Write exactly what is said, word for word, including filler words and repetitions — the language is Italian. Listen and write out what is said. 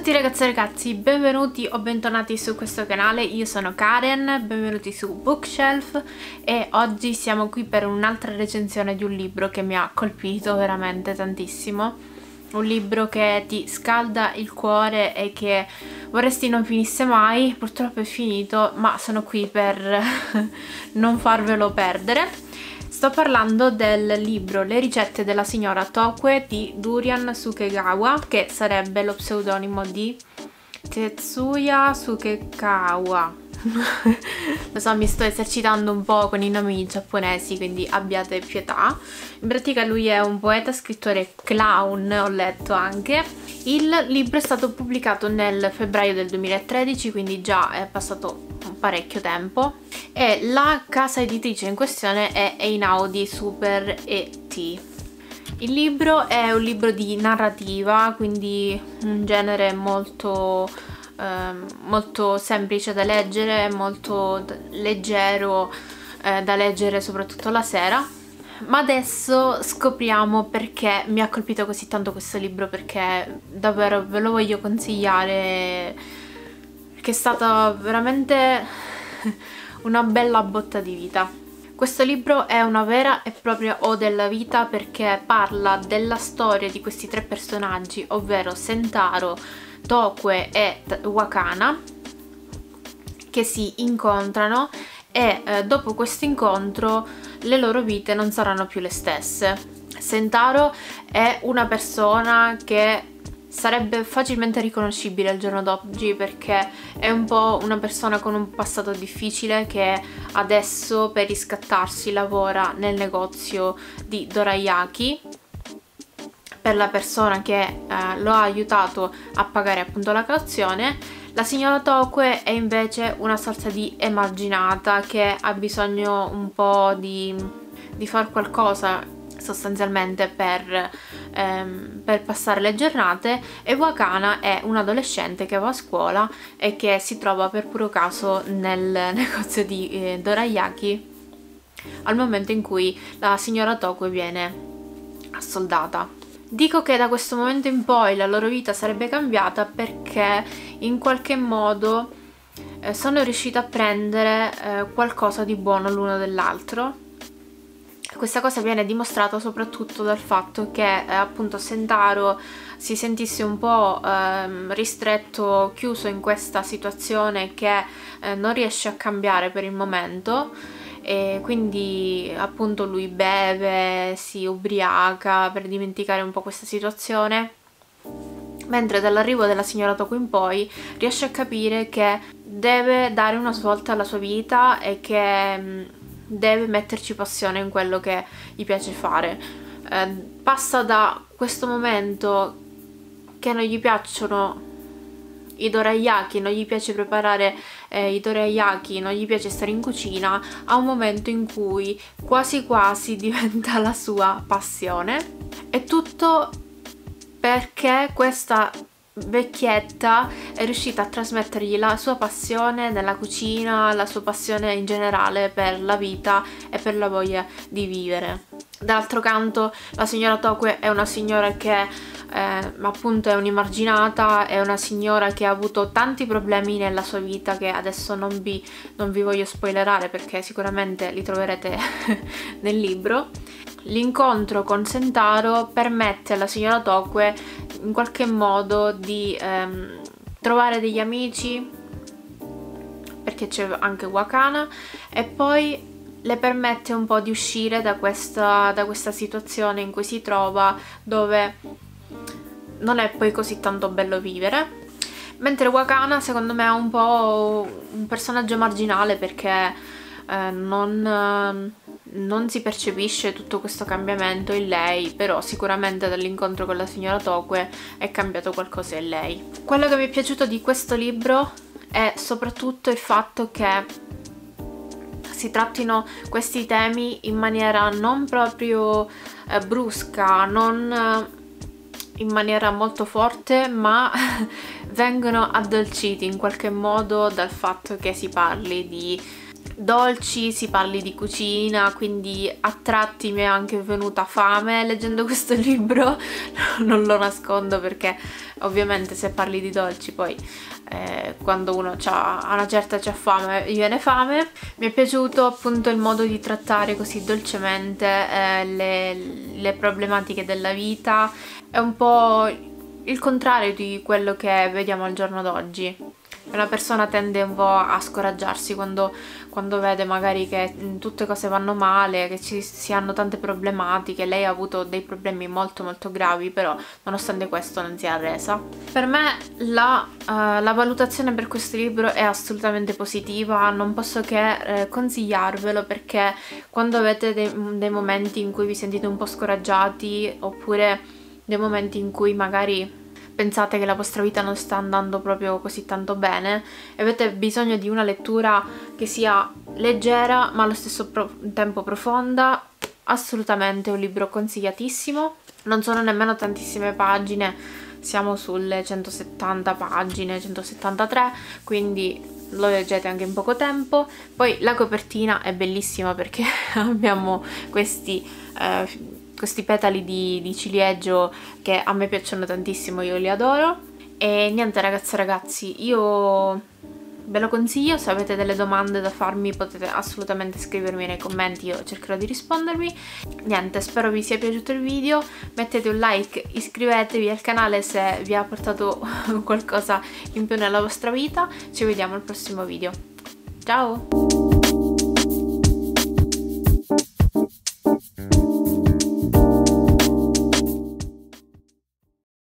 tutti ragazzi e ragazzi, benvenuti o bentornati su questo canale. Io sono Karen, benvenuti su Bookshelf e oggi siamo qui per un'altra recensione di un libro che mi ha colpito veramente tantissimo. Un libro che ti scalda il cuore e che vorresti non finisse mai. Purtroppo è finito, ma sono qui per non farvelo perdere. Sto parlando del libro Le ricette della signora Tokue di Durian Sukegawa, che sarebbe lo pseudonimo di Tetsuya Sukekawa. Lo so, mi sto esercitando un po' con i nomi giapponesi, quindi abbiate pietà. In pratica lui è un poeta, scrittore, clown, ho letto anche. Il libro è stato pubblicato nel febbraio del duemilatredici, quindi già è passato parecchio tempo, e la casa editrice in questione è Einaudi Super E T. Il libro è un libro di narrativa, quindi un genere molto eh, molto semplice da leggere, molto leggero eh, da leggere soprattutto la sera. Ma adesso scopriamo perché mi ha colpito così tanto questo libro, perché davvero ve lo voglio consigliare, che è stata veramente una bella botta di vita. Questo libro è una vera e propria ode alla vita, perché parla della storia di questi tre personaggi, ovvero Sentaro, Tokue e Wakana, che si incontrano e eh, dopo questo incontro le loro vite non saranno più le stesse. Sentaro è una persona che sarebbe facilmente riconoscibile al giorno d'oggi, perché è un po' una persona con un passato difficile che adesso per riscattarsi lavora nel negozio di dorayaki per la persona che eh, lo ha aiutato a pagare appunto la cauzione. La signora Tokue è invece una sorta di emarginata che ha bisogno un po' di, di far qualcosa sostanzialmente per, ehm, per passare le giornate, e Wakana è un adolescente che va a scuola e che si trova per puro caso nel negozio di eh, dorayaki al momento in cui la signora Tokue viene assoldata. Dico che da questo momento in poi la loro vita sarebbe cambiata perché in qualche modo eh, sono riusciti a prendere eh, qualcosa di buono l'uno dell'altro. Questa cosa viene dimostrata soprattutto dal fatto che eh, appunto Sentaro si sentisse un po' ehm, ristretto, chiuso in questa situazione che eh, non riesce a cambiare per il momento, e quindi appunto lui beve, si ubriaca per dimenticare un po' questa situazione, mentre dall'arrivo della signora Tokue in poi riesce a capire che deve dare una svolta alla sua vita e che mh, deve metterci passione in quello che gli piace fare. Eh, passa da questo momento che non gli piacciono i dorayaki, non gli piace preparare eh, i dorayaki, non gli piace stare in cucina, a un momento in cui quasi quasi diventa la sua passione. È tutto perché questa vecchietta è riuscita a trasmettergli la sua passione nella cucina, la sua passione in generale per la vita e per la voglia di vivere. D'altro canto la signora Tokue è una signora che eh, appunto è un'emarginata, è una signora che ha avuto tanti problemi nella sua vita che adesso non vi, non vi voglio spoilerare perché sicuramente li troverete nel libro. L'incontro con Sentaro permette alla signora Tokue in qualche modo di ehm, trovare degli amici, perché c'è anche Wakana, e poi le permette un po' di uscire da questa, da questa situazione in cui si trova, dove non è poi così tanto bello vivere. Mentre Wakana secondo me è un po' un personaggio marginale, perché eh, non... Eh, non si percepisce tutto questo cambiamento in lei, però sicuramente dall'incontro con la signora Tokue è cambiato qualcosa in lei. Quello che mi è piaciuto di questo libro è soprattutto il fatto che si trattino questi temi in maniera non proprio eh, brusca, non eh, in maniera molto forte, ma vengono addolciti in qualche modo dal fatto che si parli di dolci, si parli di cucina, quindi a tratti mi è anche venuta fame leggendo questo libro, non lo nascondo, perché ovviamente se parli di dolci poi eh, quando uno ha una certa c'ha fame, gli viene fame. Mi è piaciuto appunto il modo di trattare così dolcemente eh, le, le problematiche della vita, è un po' il contrario di quello che vediamo al giorno d'oggi. Una persona tende un po' a scoraggiarsi quando, quando vede magari che tutte cose vanno male, che ci si hanno tante problematiche. Lei ha avuto dei problemi molto molto gravi, però nonostante questo non si è arresa. Per me la, uh, la valutazione per questo libro è assolutamente positiva, non posso che eh, consigliarvelo, perché quando avete dei, dei momenti in cui vi sentite un po' scoraggiati, oppure dei momenti in cui magari pensate che la vostra vita non sta andando proprio così tanto bene e avete bisogno di una lettura che sia leggera ma allo stesso pro tempo profonda, assolutamente un libro consigliatissimo. Non sono nemmeno tantissime pagine, siamo sulle centosettanta pagine, centosettantatré, quindi lo leggete anche in poco tempo. Poi la copertina è bellissima perché abbiamo questi eh, questi petali di, di ciliegio che a me piacciono tantissimo, io li adoro. E niente ragazze e ragazzi, io ve lo consiglio. Se avete delle domande da farmi potete assolutamente scrivermi nei commenti, io cercherò di rispondervi. Niente, spero vi sia piaciuto il video, mettete un like, iscrivetevi al canale se vi ha portato qualcosa in più nella vostra vita. Ci vediamo al prossimo video, ciao!